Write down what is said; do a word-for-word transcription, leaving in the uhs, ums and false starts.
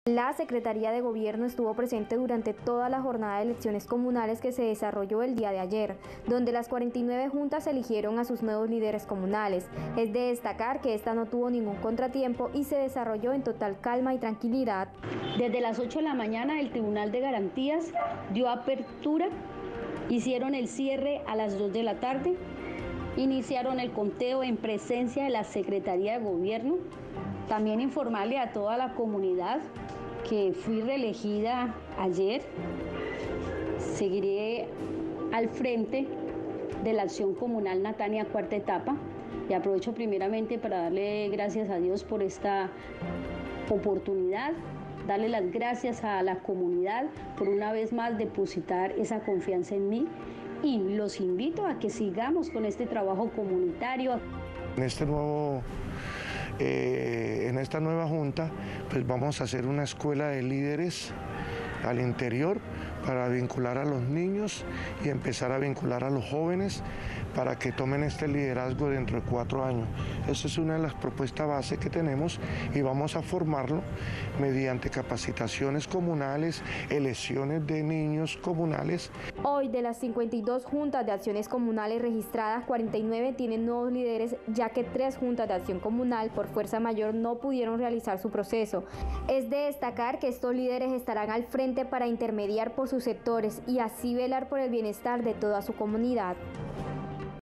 La Secretaría de Gobierno estuvo presente durante toda la jornada de elecciones comunales que se desarrolló el día de ayer, donde las cuarenta y nueve juntas eligieron a sus nuevos líderes comunales. Es de destacar que esta no tuvo ningún contratiempo y se desarrolló en total calma y tranquilidad. Desde las ocho de la mañana el Tribunal de Garantías dio apertura, hicieron el cierre a las dos de la tarde, iniciaron el conteo en presencia de la Secretaría de Gobierno. También informarle a toda la comunidad que fui reelegida ayer. Seguiré al frente de la acción comunal Natania cuarta etapa y aprovecho primeramente para darle gracias a Dios por esta oportunidad, darle las gracias a la comunidad por una vez más depositar esa confianza en mí y los invito a que sigamos con este trabajo comunitario. En este nuevo Eh, en esta nueva junta pues vamos a hacer una escuela de líderes al interior para vincular a los niños y empezar a vincular a los jóvenes para que tomen este liderazgo dentro de cuatro años. Esa es una de las propuestas base que tenemos y vamos a formarlo mediante capacitaciones comunales, elecciones de niños comunales. Hoy, de las cincuenta y dos juntas de acciones comunales registradas, cuarenta y nueve tienen nuevos líderes, ya que tres juntas de acción comunal por fuerza mayor no pudieron realizar su proceso. Es de destacar que estos líderes estarán al frente para intermediar por sus sectores y así velar por el bienestar de toda su comunidad.